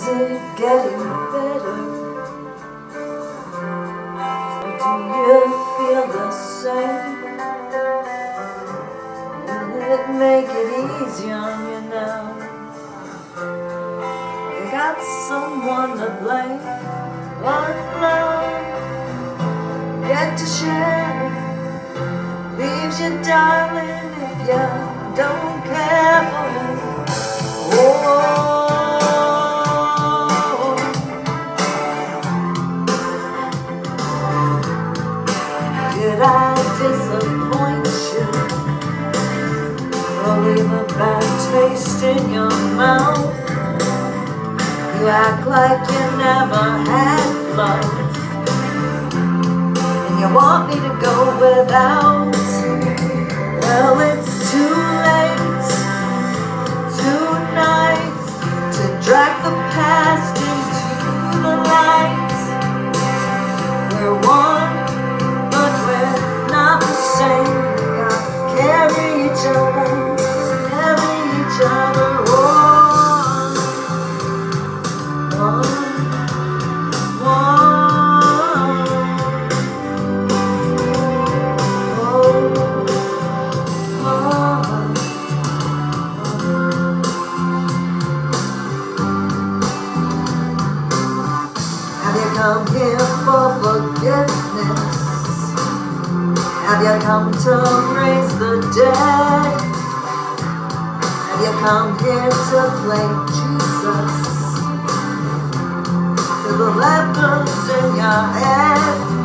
Is it getting better? Or do you feel the same? Will it make it easier on you now? You got someone to blame. One love, get to share. Leaves you darling if you don't care for him. Oh, did I disappoint you, or leave a bad taste in your mouth? You act like you never had love, and you want me to go without. Well, it's too late tonight to drag the past into the light. We're one, but we're not the same. We gotta carry each other, carry each other on. Have you come here for forgiveness? Have you come to raise the dead? Have you come here to play Jesus to the lepers in your head?